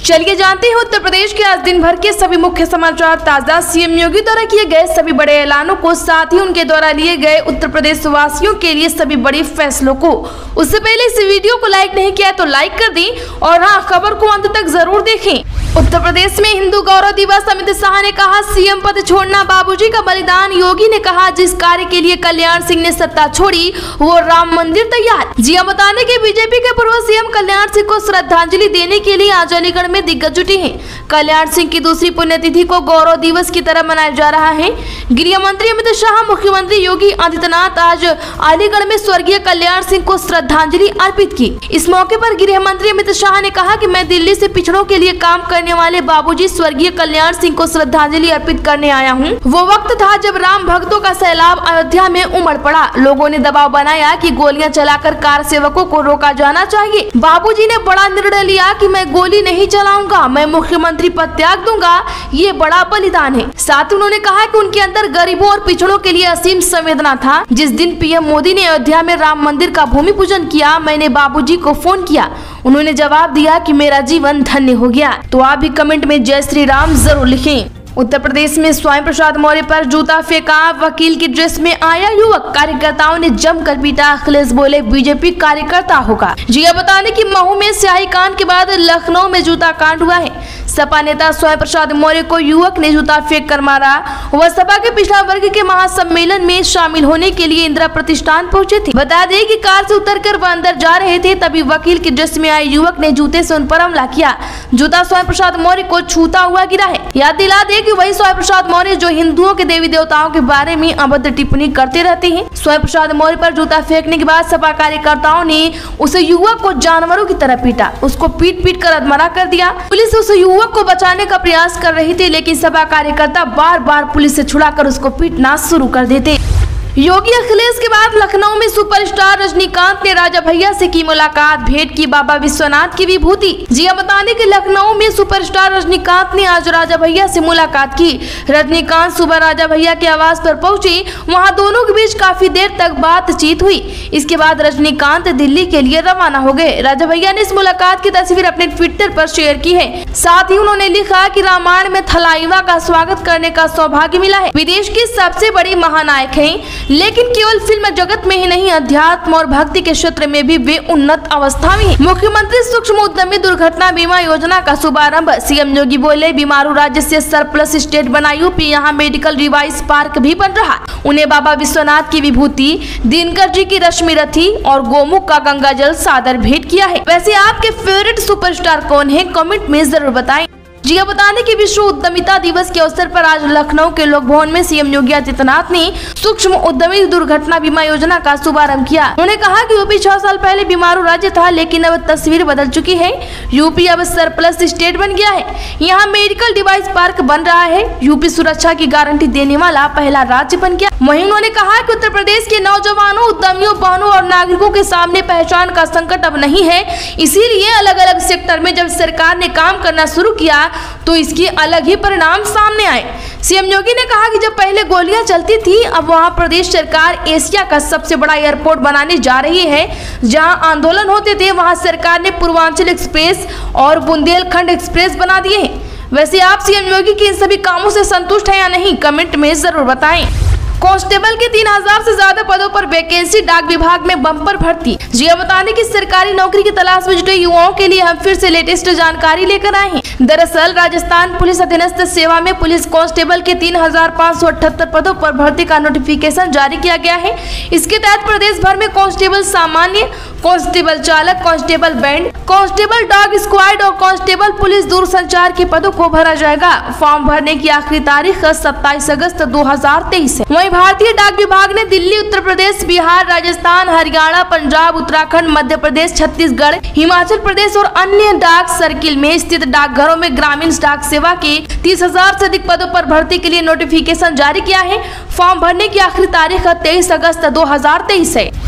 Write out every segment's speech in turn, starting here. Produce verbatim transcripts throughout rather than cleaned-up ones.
चलिए जानते हैं उत्तर प्रदेश के आज दिन भर के सभी मुख्य समाचार ताजा। सीएम योगी द्वारा किए गए सभी बड़े ऐलानों को, साथ ही उनके द्वारा लिए गए उत्तर प्रदेश वासियों के लिए सभी बड़े फैसलों को। उससे पहले इस वीडियो को लाइक नहीं किया तो लाइक कर दें और हाँ, खबर को अंत तक जरूर देखें। उत्तर प्रदेश में हिंदू गौरव दिवस, अमित शाह ने कहा सीएम पद छोड़ना बाबूजी का बलिदान। योगी ने कहा जिस कार्य के लिए कल्याण सिंह ने सत्ता छोड़ी वो राम मंदिर तैयार। जिया बताने के बीजेपी के पूर्व सीएम कल्याण सिंह को श्रद्धांजलि देने के लिए आज अलीगढ़ में दिग्गज जुटे हैं। कल्याण सिंह की दूसरी पुण्यतिथि को गौरव दिवस की तरह मनाया जा रहा है। गृह मंत्री अमित शाह, मुख्यमंत्री योगी आदित्यनाथ आज अलीगढ़ में स्वर्गीय कल्याण सिंह को श्रद्धांजलि अर्पित की। इस मौके पर गृह मंत्री अमित शाह ने कहा कि मैं दिल्ली से पिछड़ों के लिए काम करने वाले बाबूजी स्वर्गीय कल्याण सिंह को श्रद्धांजलि अर्पित करने आया हूं। वो वक्त था जब राम भक्तों का सैलाब अयोध्या में उमड़ पड़ा। लोगों ने दबाव बनाया कि गोलियां चलाकर कार सेवकों को रोका जाना चाहिए। बाबूजी ने बड़ा निर्णय लिया कि मैं गोली नहीं चलाऊंगा, मैं मुख्यमंत्री पद त्याग दूंगा। ये बड़ा बलिदान है। साथ ही उन्होंने कहा कि उनके अंदर गरीबों और पिछड़ों के लिए असीम संवेदना था। जिस दिन पीएम मोदी ने अयोध्या में राम मंदिर का भूमि पूजन किया, मैंने बाबूजी को फोन किया। उन्होंने जवाब दिया कि मेरा जीवन धन्य हो गया। तो आप भी कमेंट में जय श्री राम जरूर लिखें। उत्तर प्रदेश में स्वामी प्रसाद मौर्य पर जूता फेंका, वकील की ड्रेस में आया युवक, कार्यकर्ताओं ने जमकर पीटा। अखिलेश बोले बीजेपी कार्यकर्ता होगा। जिया बताने की महू में स्याही कांड के बाद लखनऊ में जूता कांड हुआ है। सपा नेता स्वामी प्रसाद मौर्य को युवक ने जूता फेंक कर मारा। वह सपा के पिछड़ा वर्ग के महासम्मेलन में शामिल होने के लिए इंदिरा प्रतिष्ठान पहुंचे थे। बता दें कि कार से उतरकर वह अंदर जा रहे थे, तभी वकील की ड्रेस में आए युवक ने जूते से उन पर हमला किया। जूता स्वामी प्रसाद मौर्य को छूता हुआ गिरा है। याद दिला दे कि वही स्वामी प्रसाद मौर्य जो हिंदुओं के देवी देवताओं के बारे में अभद्र टिप्पणी करते रहते हैं। स्वामी प्रसाद मौर्य पर जूता फेंकने के बाद सपा कार्यकर्ताओं ने उसे युवक को जानवरों की तरह पीटा। उसको पीट पीट कर अधमरा कर दिया। पुलिस उस युवक को बचाने का प्रयास कर रही थी, लेकिन सपा कार्यकर्ता बार बार पुलिस से छुड़ाकर उसको पीटना शुरू कर देते। योगी अखिलेश के बाद लखनऊ में सुपरस्टार रजनीकांत ने राजा भैया से की मुलाकात, भेंट की बाबा विश्वनाथ की विभूति। जिया बताने के लखनऊ में सुपरस्टार रजनीकांत ने आज राजा भैया से मुलाकात की। रजनीकांत सुबह राजा भैया के आवास पर पहुंचे। वहां दोनों के बीच काफी देर तक बातचीत हुई। इसके बाद रजनीकांत दिल्ली के लिए रवाना हो गए। राजा भैया ने इस मुलाकात की तस्वीर अपने ट्विटर पर शेयर की है। साथ ही उन्होंने लिखा कि रामायण में थलाइवा का स्वागत करने का सौभाग्य मिला है। विदेश की सबसे बड़ी महानायक है, लेकिन केवल फिल्म जगत में ही नहीं, अध्यात्म और भक्ति के क्षेत्र में भी वे उन्नत अवस्था में हैं। मुख्यमंत्री सूक्ष्म उद्यमी दुर्घटना बीमा योजना का शुभारंभ। सीएम योगी बोले बीमारू राज्य से सरप्लस स्टेट बना यूपी, यहाँ मेडिकल डिवाइस पार्क भी बन रहा। उन्हें बाबा विश्वनाथ की विभूति, दिनकर जी की रश्मि रथी और गोमुख का गंगा जल सादर भेंट किया है। वैसे आपके फेवरेट सुपरस्टार कौन है, कमेंट में जरूर बताएं। जिया बताने की विश्व उद्यमिता दिवस के अवसर पर आज लखनऊ के लोक भवन में सीएम योगी आदित्यनाथ ने सूक्ष्म उद्यमी दुर्घटना बीमा योजना का शुभारंभ किया। उन्होंने कहा कि यूपी छह साल पहले बीमारू राज्य था, लेकिन अब तस्वीर बदल चुकी है। यूपी अब सरप्लस स्टेट बन गया है। यहाँ मेडिकल डिवाइस पार्क बन रहा है। यूपी सुरक्षा की गारंटी देने वाला पहला राज्य बन गया। वहीं उन्होंने कहा कि उत्तर प्रदेश के नौजवानों, उद्यमियों, बहनों और नागरिकों के सामने पहचान का संकट अब नहीं है। इसीलिए अलग अलग सेक्टर में जब सरकार ने काम करना शुरू किया तो इसके अलग ही परिणाम सामने आए। सीएम योगी ने कहा कि जब पहले गोलियां चलती थी, अब वहां प्रदेश सरकार एशिया का सबसे बड़ा एयरपोर्ट बनाने जा रही है। जहां आंदोलन होते थे, वहां सरकार ने पूर्वांचल एक्सप्रेस और बुंदेलखंड एक्सप्रेस बना दिए हैं। वैसे आप सीएम योगी के इन सभी कामों से संतुष्ट हैं या नहीं, कमेंट में जरूर बताएं। कांस्टेबल के तीन हजार से ज्यादा पदों पर वैकेंसी, डाक विभाग में बम्पर भर्ती। जिया बताने की सरकारी नौकरी की तलाश में जुटे युवाओं के लिए हम फिर से लेटेस्ट जानकारी लेकर आए हैं। दरअसल राजस्थान पुलिस अधीनस्थ सेवा में पुलिस कांस्टेबल के तीन हजार पाँच सौ अठहत्तर पदों पर भर्ती का नोटिफिकेशन जारी किया गया है। इसके तहत प्रदेश भर में कांस्टेबल सामान्य, कांस्टेबल चालक, constable band, constable dog squad और कांस्टेबल पुलिस दूरसंचार के पदों को भरा जाएगा। फॉर्म भरने की आखिरी तारीख सत्ताईस अगस्त दो हजार तेईस है। वहीं भारतीय डाक विभाग ने दिल्ली, उत्तर प्रदेश, बिहार, राजस्थान, हरियाणा, पंजाब, उत्तराखंड, मध्य प्रदेश, छत्तीसगढ़, हिमाचल प्रदेश और अन्य डाक सर्किल में स्थित डाकघरों में ग्रामीण डाक सेवा के तीस हजार से अधिक पदों पर भर्ती के लिए नोटिफिकेशन जारी किया है। फॉर्म भरने की आखिरी तारीख तेईस अगस्त दो हजार तेईस है।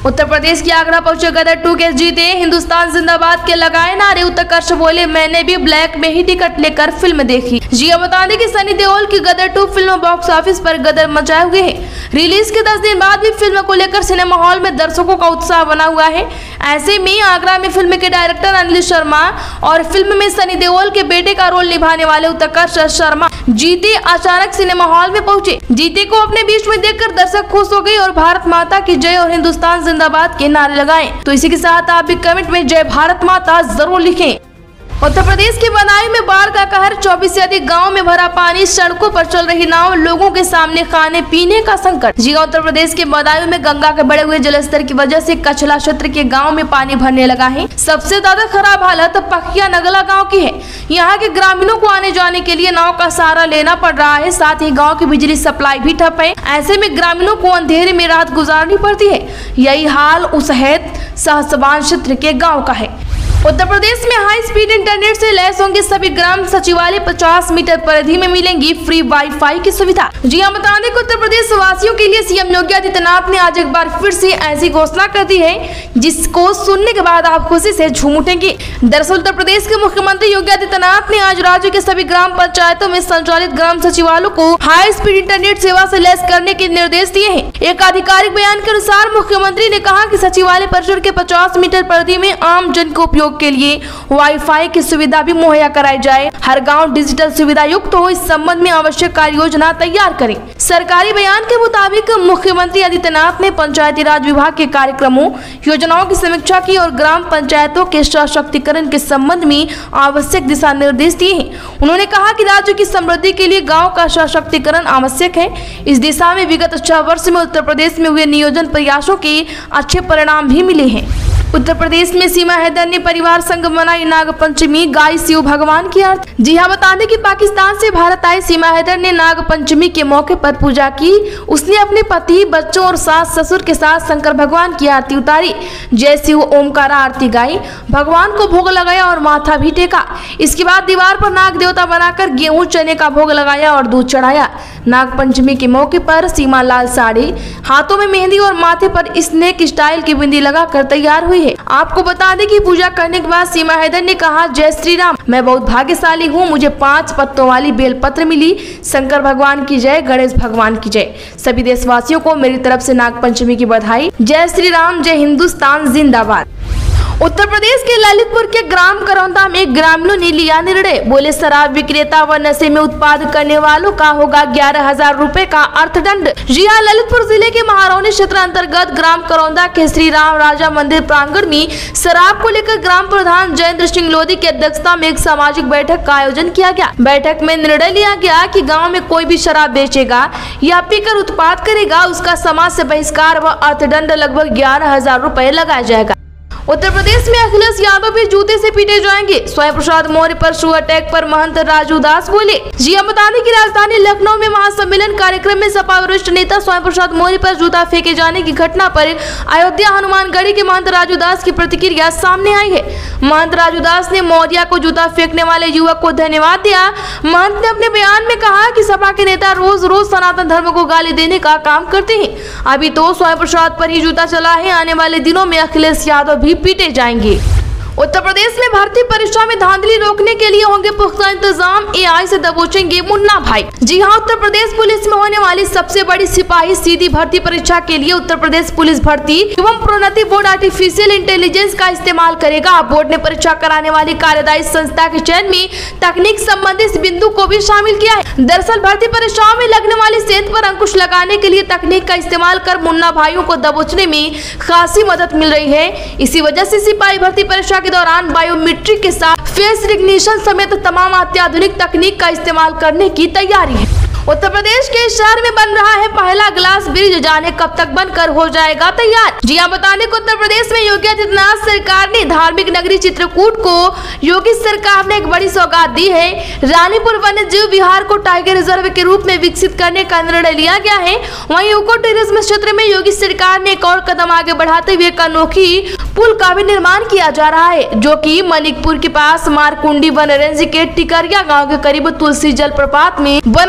उत्तर प्रदेश की आगरा पहुंचे गदर टू के जीते हिंदुस्तान जिंदाबाद के लगाए नारे। उत्कर्ष बोले मैंने भी ब्लैक में ही टिकट लेकर फिल्म देखी। जी अब बता दें कि सनी देओल की Gadar two film box office पर गदर मचाए हुए है। रिलीज के दस दिन बाद भी फिल्म को लेकर सिनेमा हॉल में दर्शकों का उत्साह बना हुआ है। ऐसे में आगरा में फिल्म के डायरेक्टर अनिल शर्मा और फिल्म में सनी देओल के बेटे का रोल निभाने वाले उत्कर्ष शर्मा जीते अचानक सिनेमा हॉल में पहुंचे। जीते को अपने बीच में देखकर दर्शक खुश हो गए और भारत माता की जय और हिंदुस्तान जिंदाबाद के नारे लगाएं। तो इसी के साथ आप भी कमेंट में जय भारत माता जरूर लिखें। उत्तर प्रदेश के बदायूं में बाढ़ का कहर, चौबीस से अधिक गांव में भरा पानी, सड़कों पर चल रही नाव, लोगों के सामने खाने पीने का संकट। जी उत्तर प्रदेश के बदायूं में गंगा के बढ़े हुए जलस्तर की वजह से कचला क्षेत्र के गांव में पानी भरने लगा है। सबसे ज्यादा खराब हालत पखिया नगला गांव की है। यहाँ के ग्रामीणों को आने जाने के लिए नाव का सहारा लेना पड़ रहा है। साथ ही गाँव की बिजली सप्लाई भी ठप है। ऐसे में ग्रामीणों को अंधेरे में रात गुजारनी पड़ती है। यही हाल उसहैद सहसवान क्षेत्र के गाँव का है। उत्तर प्रदेश में हाई स्पीड इंटरनेट से लैस होंगे सभी ग्राम सचिवालय। पचास मीटर परिधि में मिलेंगी फ्री वाईफाई की सुविधा। जी हाँ, बता दें कि उत्तर प्रदेश वासियों के लिए सीएम योगी आदित्यनाथ ने आज एक बार फिर से ऐसी घोषणा कर दी है जिसको सुनने के बाद आप खुशी से झूम उठेंगे। दरअसल उत्तर प्रदेश के मुख्यमंत्री योगी आदित्यनाथ ने आज राज्य के सभी ग्राम पंचायतों में संचालित ग्राम सचिवालयों को हाई स्पीड इंटरनेट सेवा से लैस करने के निर्देश दिए हैं। एक आधिकारिक बयान के अनुसार मुख्यमंत्री ने कहा कि सचिवालय परिसर के पचास मीटर परिधि में आम जन के उपयोग के लिए वाईफाई की सुविधा भी मुहैया कराई जाए। हर गांव डिजिटल सुविधा युक्त हो, इस संबंध में आवश्यक कार्य योजना तैयार करें। सरकारी बयान के मुताबिक मुख्यमंत्री आदित्यनाथ ने पंचायती राज विभाग के कार्यक्रमों योजनाओं की समीक्षा की और ग्राम पंचायतों के सशक्तिकरण के संबंध में आवश्यक दिशा निर्देश दिए हैं। उन्होंने कहा कि राज्य की समृद्धि के लिए गाँव का सशक्तिकरण आवश्यक है। इस दिशा में विगत छह वर्ष में उत्तर प्रदेश में हुए नियोजन प्रयासों के अच्छे परिणाम भी मिले हैं। उत्तर प्रदेश में सीमा हैदर ने परिवार संग मनाई नाग पंचमी, गाय शिव भगवान की आरती। जी हाँ, बता दें कि पाकिस्तान से भारत आई सीमा हैदर ने नाग पंचमी के मौके पर पूजा की। उसने अपने पति, बच्चों और सास ससुर के साथ शंकर भगवान की आरती उतारी। जय शिव ओमकार आरती गाई, भगवान को भोग लगाया और माथा भी टेका। इसके बाद दीवार पर नाग देवता बनाकर गेहूं चने का भोग लगाया और दूध चढ़ाया। नाग पंचमी के मौके पर सीमा लाल साड़ी, हाथों में मेहंदी और माथे पर स्नेक स्टाइल की बिंदी लगाकर तैयार हुई है। आपको बता दें कि पूजा करने के बाद सीमा हैदर ने कहा, जय श्री राम, मैं बहुत भाग्यशाली हूँ, मुझे पांच पत्तों वाली बेलपत्र मिली। शंकर भगवान की जय, गणेश भगवान की जय। सभी देशवासियों को मेरी तरफ से नाग पंचमी की बधाई। जय श्री राम, जय हिंदुस्तान जिंदाबाद। उत्तर प्रदेश के ललितपुर के ग्राम करौंदा में ग्रामीणों ने लिया निर्णय। बोले शराब विक्रेता व नशे में उत्पाद करने वालों का होगा ग्यारह हजार रूपए का अर्थदंड। जी हाँ, ललितपुर जिले के महारौनी क्षेत्र अंतर्गत ग्राम करौंदा के श्री राम राजा मंदिर प्रांगण में शराब को लेकर ग्राम प्रधान जयेंद्र सिंह लोधी की अध्यक्षता में एक सामाजिक बैठक का आयोजन किया गया। बैठक में निर्णय लिया गया कि गाँव में कोई भी शराब बेचेगा या पीकर उत्पाद करेगा, उसका समाज से बहिष्कार व अर्थदंड लगभग ग्यारह हजार रूपए लगाया जाएगा। उत्तर प्रदेश में अखिलेश यादव भी जूते से पीटे जाएंगे। स्वयं प्रसाद मौर्य पर शू अटैक पर महंत राजू दास बोले। जी हम बता दें कि राजधानी लखनऊ में महासम्मेलन कार्यक्रम में सपा वरिष्ठ नेता स्वयं प्रसाद मौर्य पर जूता फेंके जाने की घटना पर अयोध्या हनुमानगढ़ी के महंत राजू दास की प्रतिक्रिया सामने आई है। महंत राजू दास ने मौर्य को जूता फेंकने वाले युवक को धन्यवाद दिया। महंत ने अपने बयान में कहा कि सपा के नेता रोज रोज सनातन धर्म को गाली देने का काम करते हैं। अभी तो स्वयं प्रसाद पर ही जूता चला है, आने वाले दिनों में अखिलेश यादव भी पीटे जाएंगे। उत्तर प्रदेश में भर्ती परीक्षा में धांधली रोकने के लिए होंगे पुख्ता इंतजाम, एआई से दबोचेंगे मुन्ना भाई। जी हां, उत्तर प्रदेश पुलिस में होने वाली सबसे बड़ी सिपाही सीधी भर्ती परीक्षा के लिए उत्तर प्रदेश पुलिस भर्ती एवं प्रोन्नति बोर्ड आर्टिफिशियल इंटेलिजेंस का इस्तेमाल करेगा। बोर्ड ने परीक्षा कराने वाली कार्यदायी संस्था के चयन में तकनीक संबंधी इस बिंदु को भी शामिल किया है। दरअसल भर्ती परीक्षाओं में लगने वाली सेंध पर अंकुश लगाने के लिए तकनीक का इस्तेमाल कर मुन्ना भाइयों को दबोचने में खासी मदद मिल रही है। इसी वजह से सिपाही भर्ती परीक्षा के दौरान बायोमेट्रिक के साथ फेस रिकग्निशन समेत तमाम अत्याधुनिक तकनीक का इस्तेमाल करने की तैयारी है। उत्तर प्रदेश के शहर में बन रहा है पहला ग्लास ब्रिज, जाने कब तक बनकर हो जाएगा तैयार। जी हां, बताने को उत्तर प्रदेश में योगी आदित्यनाथ सरकार ने धार्मिक नगरी चित्रकूट को योगी सरकार ने एक बड़ी सौगात दी है। रानीपुर वन्य जीव विहार को टाइगर रिजर्व के रूप में विकसित करने का निर्णय लिया गया है। वहीं इको टूरिज्म क्षेत्र में योगी सरकार ने एक और कदम आगे बढ़ाते हुए एक अनोखी पुल का भी निर्माण किया जा रहा है, जो कि मनिकपुर के पास मारकुंडी वन रेंज के टिकरिया गाँव के करीब तुलसी जलप्रपात में बनाया जा रहा है।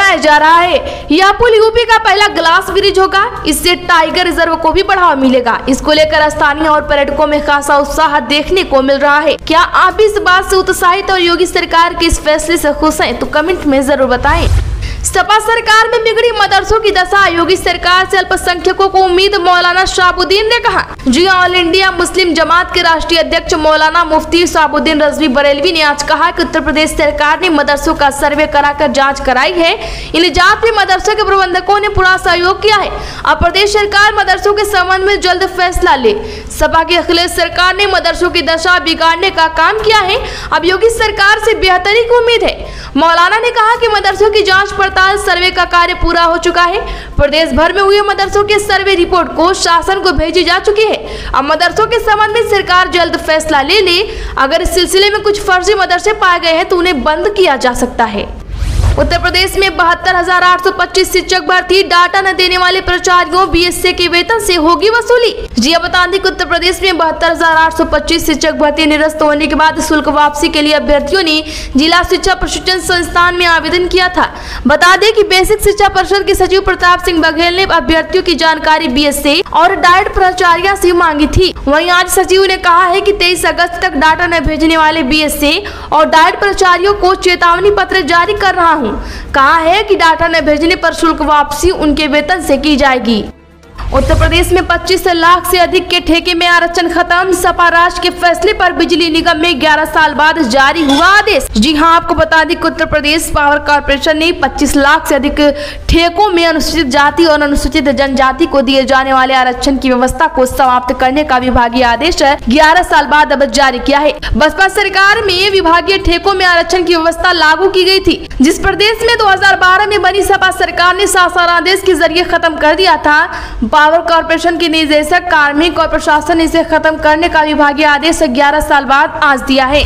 रहा है। यह पुल यूपी का पहला ग्लास ब्रिज होगा। इससे टाइगर रिजर्व को भी बढ़ावा मिलेगा। इसको लेकर स्थानीय और पर्यटकों में खासा उत्साह देखने को मिल रहा है। क्या आप भी इस बात से उत्साहित और योगी सरकार के इस फैसले से खुश हैं? तो कमेंट में जरूर बताएं। सपा सरकार में बिगड़ी मदरसों की दशा, योगी सरकार से अल्पसंख्यकों को उम्मीद, मौलाना शहाबुद्दीन ने कहा। जी ऑल इंडिया मुस्लिम जमात के राष्ट्रीय अध्यक्ष मौलाना मुफ्ती शहाबुद्दीन रजवी बरेलवी ने आज कहा कि उत्तर प्रदेश सरकार ने मदरसों का सर्वे कराकर जांच कराई है। इन जांच में मदरसों के प्रबंधकों ने पूरा सहयोग किया है। अब प्रदेश सरकार मदरसों के संबंध में जल्द फैसला ले। सपा की अखिलेश सरकार ने मदरसों की दशा बिगाड़ने का काम किया है। अब योगी सरकार से बेहतरी की उम्मीद है। मौलाना ने कहा कि मदरसों की जांच पड़ताल सर्वे का कार्य पूरा हो चुका है। प्रदेश भर में हुए मदरसों के सर्वे रिपोर्ट को शासन को भेजी जा चुकी है। अब मदरसों के संबंध में सरकार जल्द फैसला ले ले। अगर इस सिलसिले में कुछ फर्जी मदरसे पाए गए हैं तो उन्हें बंद किया जा सकता है। उत्तर प्रदेश में बहत्तर हजार आठ सौ पच्चीस शिक्षक भर्ती, डाटा न देने वाले प्राचार्यों बीएससी के वेतन से होगी वसूली। जी बता दें कि उत्तर प्रदेश में बहत्तर हजार आठ सौ पच्चीस शिक्षक भर्ती निरस्त होने के बाद शुल्क वापसी के लिए अभ्यर्थियों ने जिला शिक्षा प्रशिक्षण संस्थान में आवेदन किया था। बता दें कि बेसिक शिक्षा परिषद के सचिव प्रताप सिंह बघेल ने अभ्यर्थियों की जानकारी बीएससी और डाइट प्राचार्य से मांगी थी। वहीं आज सचिव ने कहा है कि तेईस अगस्त तक डाटा न भेजने वाले बीएससी और डाइट प्राचार्यों को चेतावनी पत्र जारी कर रहा हूँ। कहा है कि डाटा न भेजने पर शुल्क वापसी उनके वेतन से की जाएगी। उत्तर प्रदेश में पच्चीस लाख से अधिक के ठेके में आरक्षण खत्म, सपा राष्ट्र के फैसले पर बिजली निगम में ग्यारह साल बाद जारी हुआ आदेश। जी हां, आपको बता दें कि उत्तर प्रदेश पावर कॉर्पोरेशन ने पच्चीस लाख से अधिक ठेकों में अनुसूचित जाति और अनुसूचित जनजाति को दिए जाने वाले आरक्षण की व्यवस्था को समाप्त करने का विभागीय आदेश ग्यारह साल बाद अब जारी किया है। बसपा सरकार में विभागीय ठेकों में आरक्षण की व्यवस्था लागू की गई थी, जिस प्रदेश में दो हजार बारह में बनी सपा सरकार ने शासन आदेश के जरिए खत्म कर दिया था। पावर कॉर्पोरेशन के निदेशक कार्मिक और प्रशासन इसे खत्म करने का विभागीय आदेश ग्यारह साल बाद आज दिया है।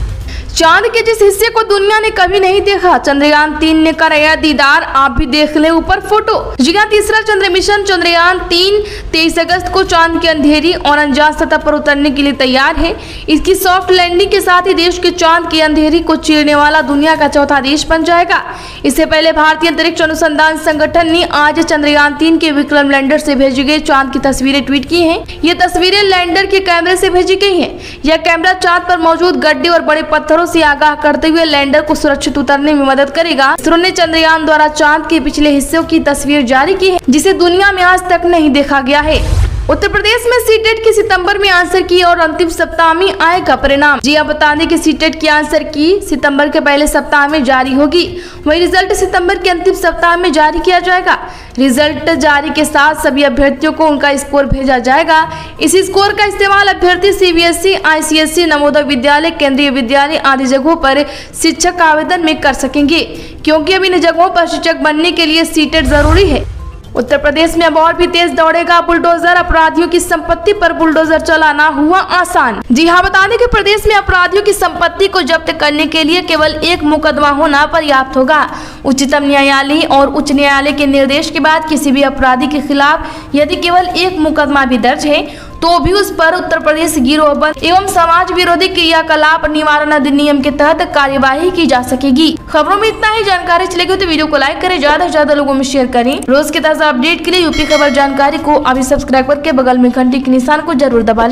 चांद के जिस हिस्से को दुनिया ने कभी नहीं देखा, चंद्रयान तीन ने कराया दीदार, आप भी देख ले ऊपर फोटो। जी हां, तीसरा चंद्र मिशन चंद्रयान तीन तेईस अगस्त को चांद की अंधेरी और अनजान सतह पर उतरने के लिए तैयार है। इसकी सॉफ्ट लैंडिंग के साथ ही देश के चांद की अंधेरी को चीरने वाला दुनिया का चौथा देश बन जाएगा। इससे पहले भारतीय अंतरिक्ष अनुसंधान संगठन ने आज चंद्रयान तीन के विक्रम लैंडर से भेजी गई चांद की तस्वीरें ट्वीट की हैं। ये तस्वीरें लैंडर के कैमरे से भेजी गई हैं। यह कैमरा चांद पर मौजूद गड्ढे और बड़े पत्थरों से आगाह करते हुए लैंडर को सुरक्षित उतरने में मदद करेगा। इसरो ने चंद्रयान द्वारा चांद के पिछले हिस्सों की तस्वीर जारी की है, जिसे दुनिया में आज तक नहीं देखा गया है। उत्तर प्रदेश में सीटेट की सितंबर में आंसर की और अंतिम सप्ताह में आएगा परिणाम। जी आप बता दें कि सीटेट की आंसर की सितंबर के पहले सप्ताह में जारी होगी, वही रिजल्ट सितंबर के अंतिम सप्ताह में जारी किया जाएगा। रिजल्ट जारी के साथ सभी अभ्यर्थियों को उनका स्कोर भेजा जाएगा। इस स्कोर का इस्तेमाल अभ्यर्थी सीबीएसई, आईसीएसई, नवोदय विद्यालय, केंद्रीय विद्यालय आदि जगहों पर शिक्षक आवेदन में कर सकेंगे, क्योंकि अब इन जगहों पर शिक्षक बनने के लिए सीटेट जरूरी है। उत्तर प्रदेश में अब और भी तेज दौड़ेगा बुलडोजर, अपराधियों की संपत्ति पर बुलडोजर चलाना हुआ आसान। जी हाँ, बता दें कि प्रदेश में अपराधियों की संपत्ति को जब्त करने के लिए केवल एक मुकदमा होना पर्याप्त होगा। उच्चतम न्यायालय और उच्च न्यायालय के निर्देश के बाद किसी भी अपराधी के खिलाफ यदि केवल एक मुकदमा भी दर्ज है तो भी उस पर उत्तर प्रदेश गिरोहबंद एवं समाज विरोधी क्रियाकलाप निवारण अधिनियम के तहत कार्यवाही की जा सकेगी। खबरों में इतना ही। जानकारी चलेगी तो वीडियो को लाइक करें, ज्यादा से ज्यादा लोगों में शेयर करें। रोज के ताजा अपडेट के लिए यूपी खबर जानकारी को अभी सब्सक्राइब करके बगल में घंटी के निशान को जरूर दबा लें।